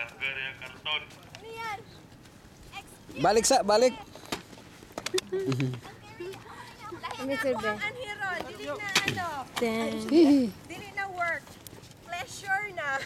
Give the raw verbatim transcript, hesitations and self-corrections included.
Ano yan? Balik sa, balik. Mister Ben. Ang hero, dili na ano. Ten. Dili na work. Pleasure na.